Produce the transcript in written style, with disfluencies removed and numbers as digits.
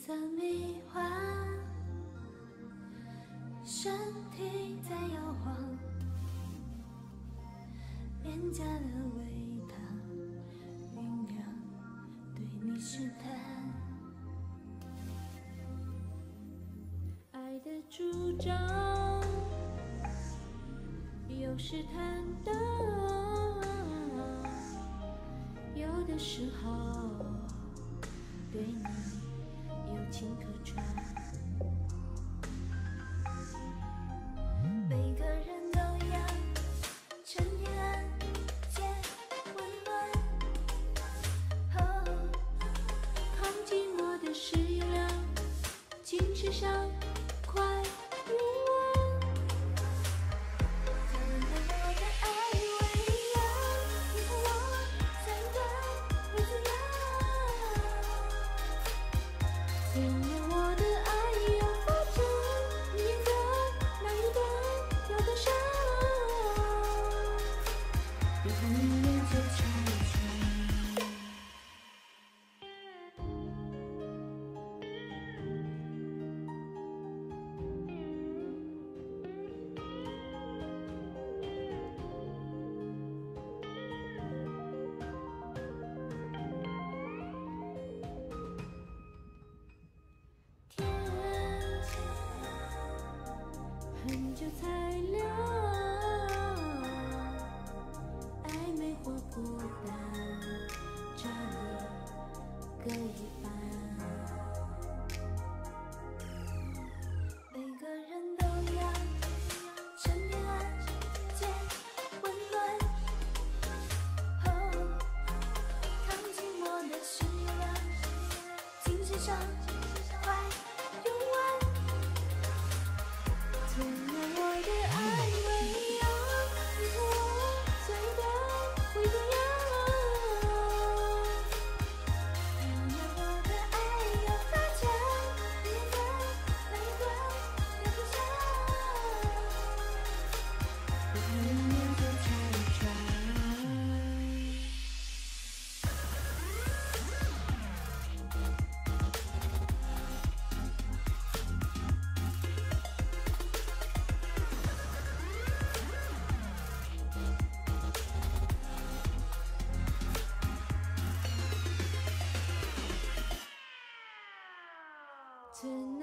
色迷幻，身体在摇晃，廉价的微糖酝酿，对你试探，爱的主张有试探的，有的时候对你有情可传。每个人都一样，成天暗夜混乱。哦，抗寂寞的是月亮，精神上快用完。怎么我的爱为了你和我三段会怎样？怎样我的爱要发展？你演的哪一段要跟上？别看你脸就拆穿。天很久才亮，暧昧或孤单，这里各一半。每个人都一样，成天暗夜混乱。哦，抗寂寞的是月亮，精神上快用完。怎样我的爱为要你和我最短会怎样？怎样我的爱要发展？你演的哪一段要跟上？别看你脸就拆穿。怎